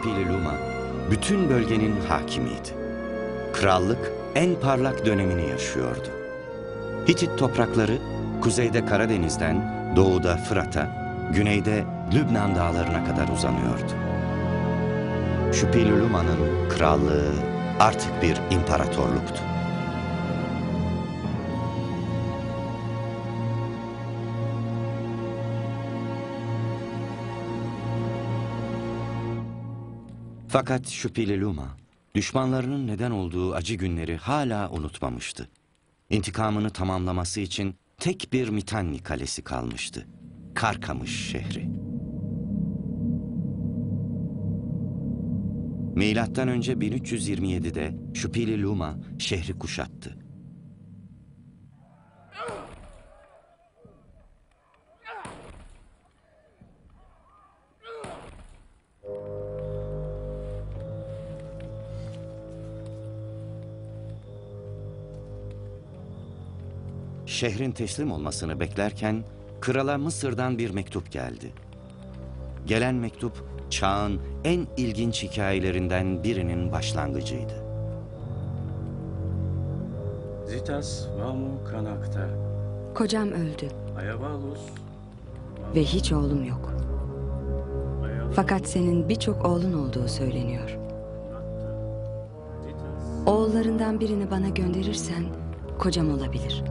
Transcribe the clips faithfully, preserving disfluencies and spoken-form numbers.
Şupililuma bütün bölgenin hakimiydi. Krallık en parlak dönemini yaşıyordu. Hitit toprakları kuzeyde Karadeniz'den, doğuda Fırat'a, güneyde Lübnan dağlarına kadar uzanıyordu. Şupililuma'nın krallığı artık bir imparatorluktu. Fakat Şupililuma, düşmanlarının neden olduğu acı günleri hala unutmamıştı. İntikamını tamamlaması için tek bir Mitanni kalesi kalmıştı. Karkamış şehri. Milattan önce bin üç yüz yirmi yedi'de Şupililuma şehri kuşattı. Şehrin teslim olmasını beklerken krala Mısır'dan bir mektup geldi. Gelen mektup çağın en ilginç hikayelerinden birinin başlangıcıydı. Zitas vamu kanakta. Kocam öldü Ayavalus. ve hiç oğlum yok. Fakat senin birçok oğlun olduğu söyleniyor. Oğullarından birini bana gönderirsen kocam olabilir.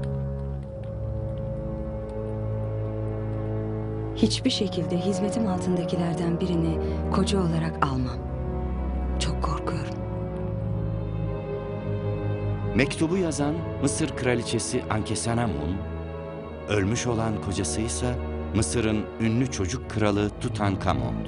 Hiçbir şekilde hizmetim altındakilerden birini koca olarak almam. Çok korkuyorum. Mektubu yazan Mısır kraliçesi Ankesenamun, ölmüş olan kocası ise Mısır'ın ünlü çocuk kralı Tutankamon'du.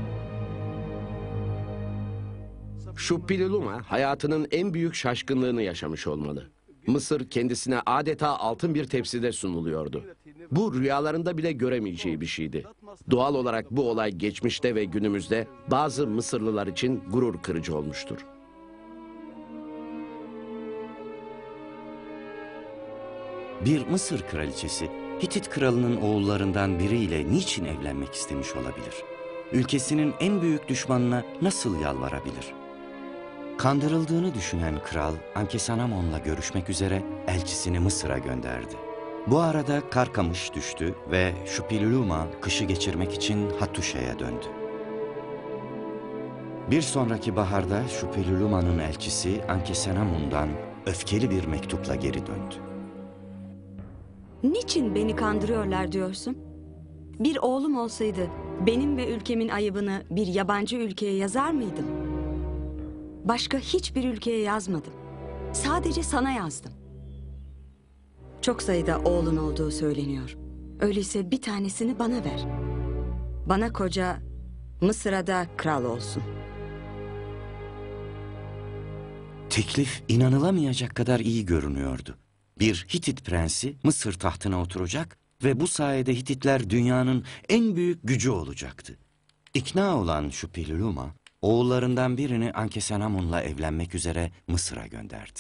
Şupililuma hayatının en büyük şaşkınlığını yaşamış olmalı. Mısır kendisine adeta altın bir tepside sunuluyordu. Bu rüyalarında bile göremeyeceği bir şeydi. Doğal olarak bu olay geçmişte ve günümüzde bazı Mısırlılar için gurur kırıcı olmuştur. Bir Mısır kraliçesi Hitit kralının oğullarından biriyle niçin evlenmek istemiş olabilir? Ülkesinin en büyük düşmanına nasıl yalvarabilir? Kandırıldığını düşünen kral Ankesenamon'la görüşmek üzere elçisini Mısır'a gönderdi. Bu arada Karkamış düştü ve Şupililuma kışı geçirmek için Hattuşa'ya döndü. Bir sonraki baharda Şupililuma'nın elçisi Ankesenamon'dan öfkeli bir mektupla geri döndü. Niçin beni kandırıyorlar diyorsun? Bir oğlum olsaydı benim ve ülkemin ayıbını bir yabancı ülkeye yazar mıydım? Başka hiçbir ülkeye yazmadım. Sadece sana yazdım. Çok sayıda oğlun olduğu söyleniyor. Öyleyse bir tanesini bana ver. Bana koca, Mısır'a da kral olsun. Teklif inanılamayacak kadar iyi görünüyordu. Bir Hitit prensi Mısır tahtına oturacak ve bu sayede Hititler dünyanın en büyük gücü olacaktı. İkna olan Şupililuma, oğullarından birini Ankesenamon'la evlenmek üzere Mısır'a gönderdi.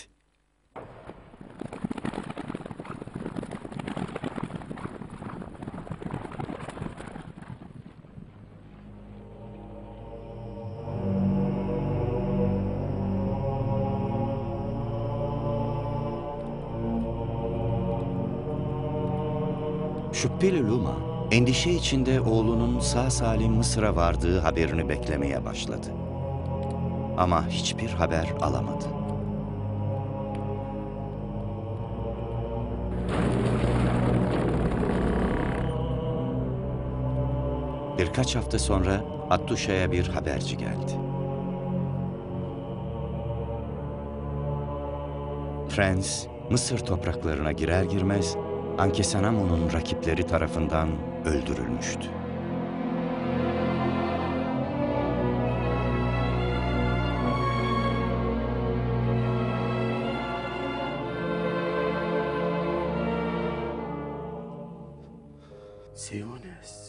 Şupililuma, endişe içinde oğlunun sağ salim Mısır'a vardığı haberini beklemeye başladı. Ama hiçbir haber alamadı. Birkaç hafta sonra Hattuşa'ya bir haberci geldi. Prens, Mısır topraklarına girer girmez Ankesenamon'un rakipleri tarafından öldürülmüştü. Siones,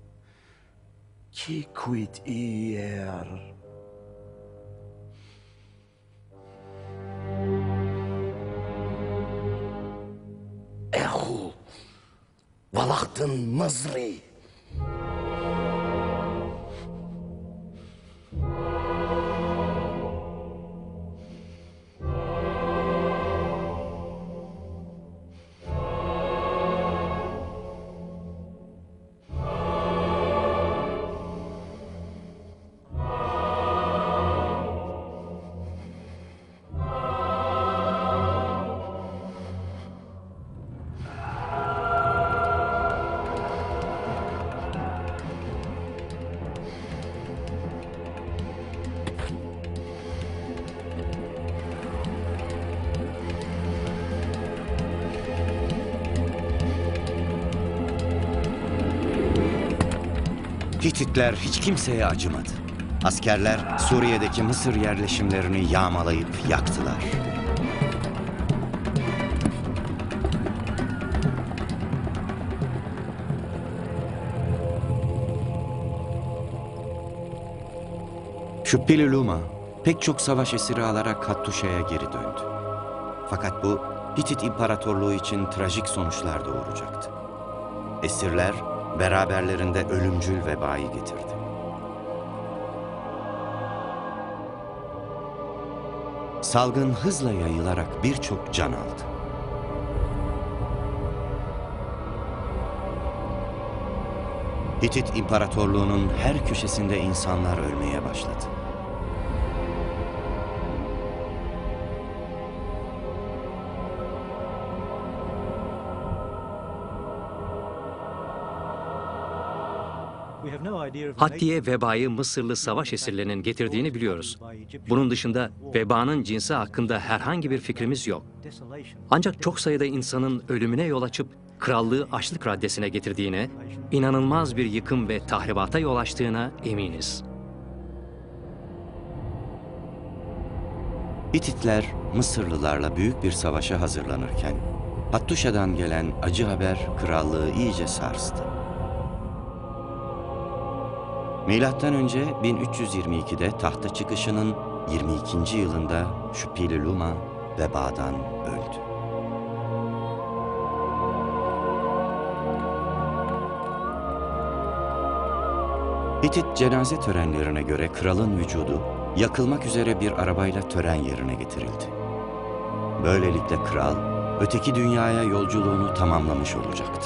qui quid ier? Ehu, valahtın Mızri. Hititler hiç kimseye acımadı. Askerler Suriye'deki Mısır yerleşimlerini yağmalayıp yaktılar. Şüpheli Luma pek çok savaş esiri alarak Hattuşa'ya geri döndü. Fakat bu Hitit İmparatorluğu için trajik sonuçlar doğuracaktı. Esirler beraberlerinde ölümcül vebayı getirdi. Salgın hızla yayılarak birçok can aldı. Hitit İmparatorluğu'nun her köşesinde insanlar ölmeye başladı. Hatti'ye vebayı Mısırlı savaş esirlerinin getirdiğini biliyoruz. Bunun dışında vebanın cinsi hakkında herhangi bir fikrimiz yok. Ancak çok sayıda insanın ölümüne yol açıp krallığı açlık raddesine getirdiğine, inanılmaz bir yıkım ve tahribata yol açtığına eminiz. Hititler Mısırlılarla büyük bir savaşa hazırlanırken Hattuşa'dan gelen acı haber krallığı iyice sarstı. Milattan önce bin üç yüz yirmi ikide tahta çıkışının yirmi ikinci yılında Şüpheli Luma vebadan öldü. Hitit cenaze törenlerine göre kralın vücudu yakılmak üzere bir arabayla tören yerine getirildi. Böylelikle kral öteki dünyaya yolculuğunu tamamlamış olacaktı.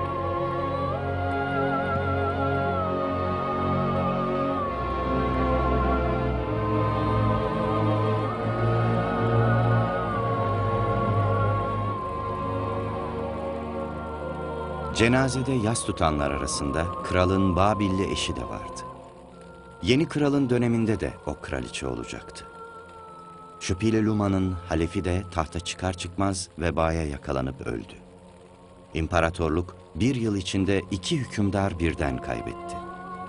Cenazede yas tutanlar arasında kralın Babilli eşi de vardı. Yeni kralın döneminde de o kraliçe olacaktı. Şüpheli Luma'nın halefi de tahta çıkar çıkmaz vebaya yakalanıp öldü. İmparatorluk bir yıl içinde iki hükümdar birden kaybetti.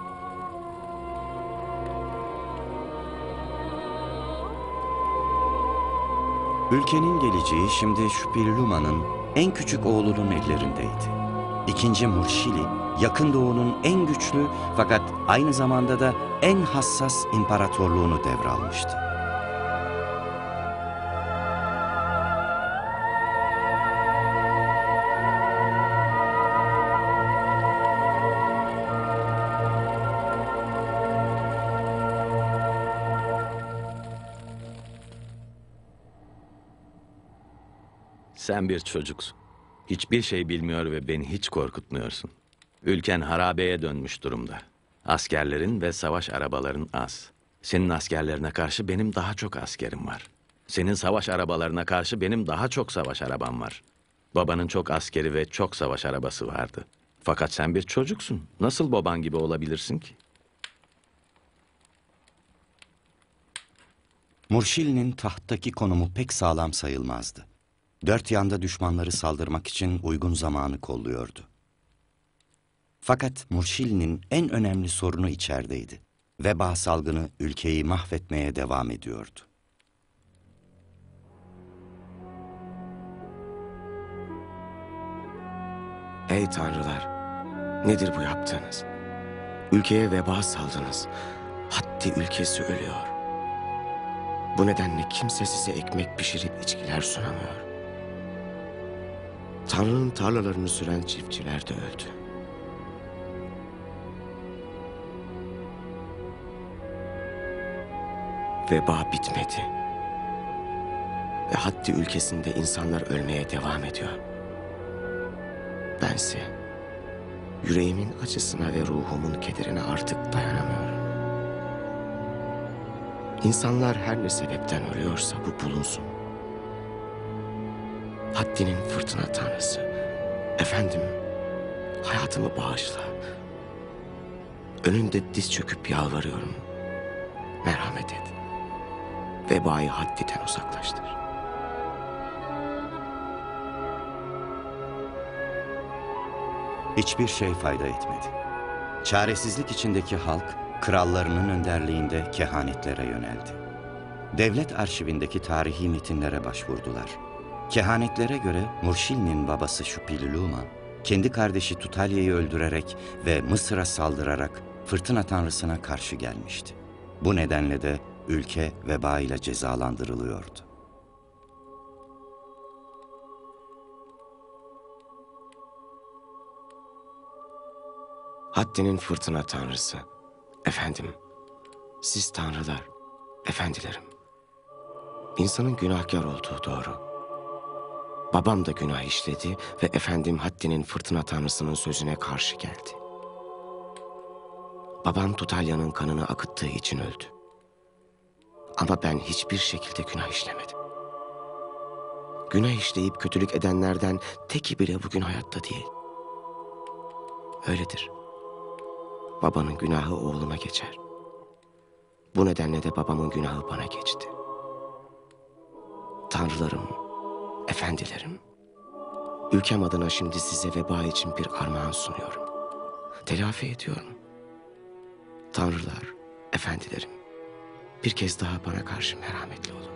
Ülkenin geleceği şimdi Şüpheli Luma'nın en küçük oğlunun ellerindeydi. İkinci Murşili, Yakın Doğu'nun en güçlü fakat aynı zamanda da en hassas imparatorluğunu devralmıştı. Sen bir çocuksun. Hiçbir şey bilmiyor ve beni hiç korkutmuyorsun. Ülken harabeye dönmüş durumda. Askerlerin ve savaş arabaların az. Senin askerlerine karşı benim daha çok askerim var. Senin savaş arabalarına karşı benim daha çok savaş arabam var. Babanın çok askeri ve çok savaş arabası vardı. Fakat sen bir çocuksun. Nasıl baban gibi olabilirsin ki? Murşili'nin tahttaki konumu pek sağlam sayılmazdı. Dört yanda düşmanları saldırmak için uygun zamanı kolluyordu. Fakat Murşili'nin en önemli sorunu içerideydi. Veba salgını ülkeyi mahvetmeye devam ediyordu. Ey tanrılar! Nedir bu yaptığınız? Ülkeye veba saldınız. Hatti ülkesi ölüyor. Bu nedenle kimse size ekmek pişirip içkiler sunamıyor. Tanrı'nın tarlalarını süren çiftçiler de öldü. Veba bitmedi. Ve Hatti ülkesinde insanlar ölmeye devam ediyor. Bense yüreğimin acısına ve ruhumun kederine artık dayanamıyorum. İnsanlar her ne sebepten ölüyorsa bu bulunsun. Hatti'nin fırtına tanrısı, efendim, hayatımı bağışla. Önünde diz çöküp yalvarıyorum. Merhamet et. Vebayı Hatti'den uzaklaştır. Hiçbir şey fayda etmedi. Çaresizlik içindeki halk, krallarının önderliğinde kehanetlere yöneldi. Devlet arşivindeki tarihi metinlere başvurdular. Kehanetlere göre Murşil'in babası Şupililuma, kendi kardeşi Tutalya'yı öldürerek ve Mısır'a saldırarak fırtına tanrısına karşı gelmişti. Bu nedenle de ülke veba ile cezalandırılıyordu. Haddi'nin fırtına tanrısı. Efendim, siz tanrılar, efendilerim. İnsanın günahkar olduğu doğru. Babam da günah işledi ve efendim Haddi'nin fırtına tanrısının sözüne karşı geldi. Babam Tutalya'nın kanını akıttığı için öldü. Ama ben hiçbir şekilde günah işlemedim. Günah işleyip kötülük edenlerden teki bile bugün hayatta değil. Öyledir. Babanın günahı oğluna geçer. Bu nedenle de babamın günahı bana geçti. Tanrılarım, efendilerim, ülkem adına şimdi size veba için bir armağan sunuyorum. Telafi ediyorum. Tanrılar, efendilerim, bir kez daha bana karşı merhametli olun.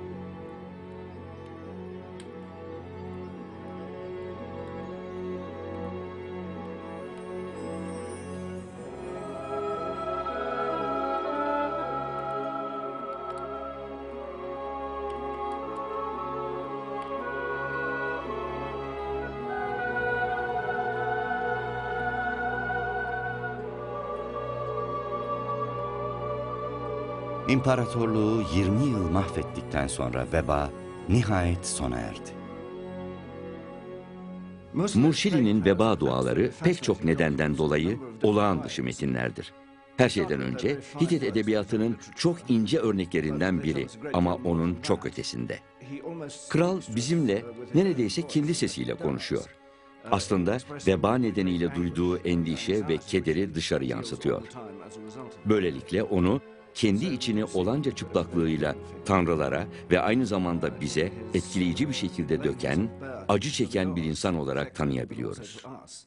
İmparatorluğu yirmi yıl mahvettikten sonra veba nihayet sona erdi. Murşili'nin veba duaları pek çok nedenden dolayı olağan dışı metinlerdir. Her şeyden önce Hitit edebiyatının çok ince örneklerinden biri ama onun çok ötesinde. Kral bizimle neredeyse kendi sesiyle konuşuyor. Aslında veba nedeniyle duyduğu endişe ve kederi dışarı yansıtıyor. Böylelikle onu kendi içini olanca çıplaklığıyla tanrılara ve aynı zamanda bize etkileyici bir şekilde döken, acı çeken bir insan olarak tanıyabiliyoruz.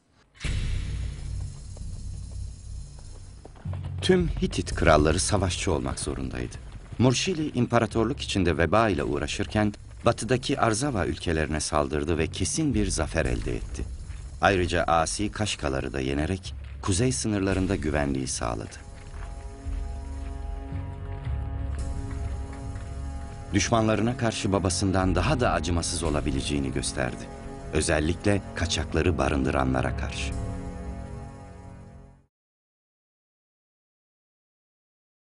Tüm Hitit kralları savaşçı olmak zorundaydı. Murşili imparatorluk içinde veba ile uğraşırken batıdaki Arzava ülkelerine saldırdı ve kesin bir zafer elde etti. Ayrıca asi Kaşkaları da yenerek kuzey sınırlarında güvenliği sağladı. Düşmanlarına karşı babasından daha da acımasız olabileceğini gösterdi. Özellikle kaçakları barındıranlara karşı.